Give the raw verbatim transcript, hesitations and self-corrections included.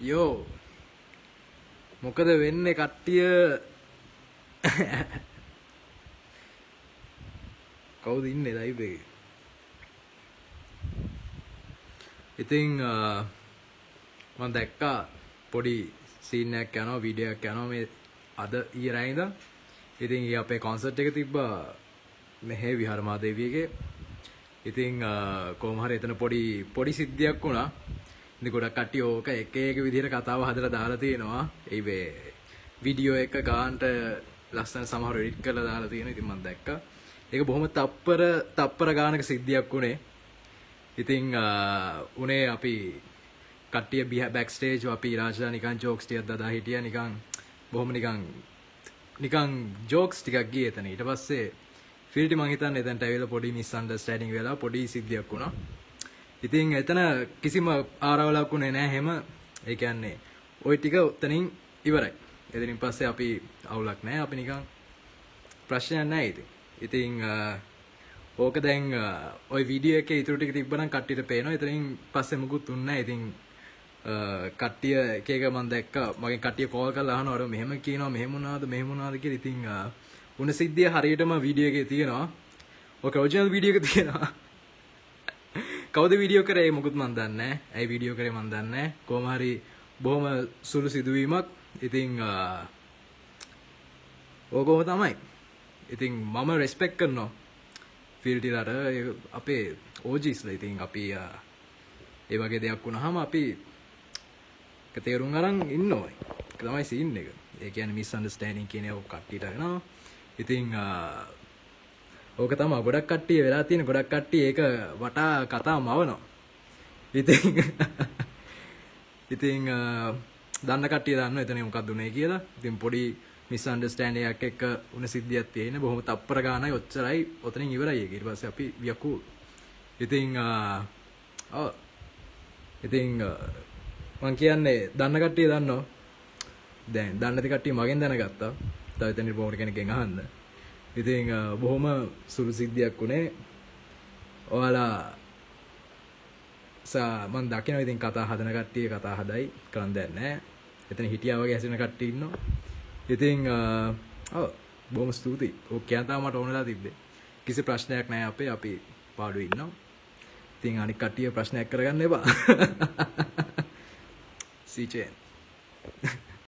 යෝ මොකද වෙන්නේ කට්ටිය කවුද ඉන්නේ ලයිව් එකේ ඉතින් මම දැක්කා පොඩි සීන් එකක් යනවා වීඩියෝ එකක් යනවා මේ අද ඊයේ ඉඳන් ඉතින් ඊ අපේ කොන්සර්ට් එක තිබ්බා මෙහෙ විහාර මහදේවියගේ ඉතින් කොහොම හරි එතන පොඩි පොඩි සිද්ධියක් වුණා ඉතින් ගොඩක් කට්ටිය ඕක එක එක විදිහට කතාව හදලා දාලා තියෙනවා ඒ වේ වීඩියෝ එක ගානට ලස්සන සමහර එඩිට් කරලා දාලා තියෙනවා ඉතින් මම දැක්කා ඒක බොහොම තප්පර තප්පර ගානක සිද්ධියක් වුණේ ඉතින් උනේ අපි කට්ටිය බෑක් ස්ටේජ් අපි රාජලා නිකන් ජෝක්ස් ටිකක් දාලා හිටියා නිකන් බොහොම නිකන් නිකන් ජෝක්ස් ටිකක් ගියේ එතන ඊට පස්සේ ෆීල්ටි මං හිතන්නේ එතනට ඇවිල්ලා පොඩි මිස් අන්ඩර්ස්ටෑන්ඩින් වෙලා පොඩි සිද්ධියක් වුණා ඉතින් එතන කිසිම ආරවලක් උනේ නැහැ හැම ඒ කියන්නේ ওই ටික උතනින් ඉවරයි එතනින් පස්සේ අපි අවුලක් නැහැ අපි නිකන් ප්‍රශ්නයක් නැහැ ඉතින් ඉතින් ඕක දැන් ওই වීඩියෝ එකේ ඊටු ටික තිබ්බනම් කට්ටියට පේනවා එතනින් පස්සේ මුකුත් උන්නේ නැහැ ඉතින් කට්ටිය එක එක මම දැක්කා මගෙන් කට්ටිය කෝල් කරලා අහනවා අර මෙහෙම කියනවා මෙහෙම වුණාද මෙහෙම වුණාද කියලා ඉතින් උන සිද්ධිය හරියටම වීඩියෝ එකේ තියෙනවා ඕක ඔරිජිනල් වීඩියෝ එක තියෙනවා කවුද වීඩියෝ කරේ මොකුත් මන් දන්නේ නැහැ ඇයි වීඩියෝ කරේ මන් දන්නේ නැහැ කොහොම හරි බොහොම සුළු සිදුවීමක් ඉතින් ඕකම තමයි ඉතින් මම රෙස්පෙක්ට් කරනවා ෆීල්ටිලාට අපේ ඕජීස්ලා ඉතින් අපි ඒ වගේ දෙයක් වුණාම අපි ඒක තේරුම් අරන් ඉන්න ඕනේ ඒක තමයි සීන් එක ඒ කියන්නේ මිස් අන්ඩර්ස්ටෑන්ඩින් කියන එක කට්ටියට වෙනවා ඉතින් ඕක තමයි ගොඩක් කට්ටිය වෙලා තියෙන ගොඩක් කට්ටිය ඒක වටා කතා මවනවා ඉතින් ඉතින් දන්න කට්ටිය දන්නවා එතන මොකක්ද උනේ කියලා ඉතින් පොඩි මිස් අන්ඩර්ස්ටෑන්ඩින් එකක් එක්ක උන සිද්ධියක් තියෙන බොහොම තප්පර ගානයි ඔච්චරයි ඔතනින් ඉවරයි ඒක ඊට පස්සේ අපි වියකු ඉතින් ඔව් ඉතින් මං කියන්නේ දන්න කට්ටිය දන්නවා දැන් දන්නේ නැති කට්ටිය මගෙන් දැනගත්තා තව එතන බොහොම කෙනෙක්ගෙන් අහන්න ඉතින් බොහොම සුළු සිද්ධියක් උනේ ඔයාලා සා මම දකිනවා ඉතින් කතා හදන කට්ටිය කතා හදයි කරන් දෙයක් නැහැ එතන හිටියා වගේ හැසිරෙන කට්ටිය ඉන්නවා ඉතින් ඔව් බොහොම ස්තුතියි ඔක් කියන්න තමයි මට ඕනලා තිබ්බේ කිසි ප්‍රශ්නයක් නැහැ අපේ අපි පාඩුවේ ඉන්නවා ඉතින් අනික කට්ටිය ප්‍රශ්නයක් කරගන්න එපා සීචෙන්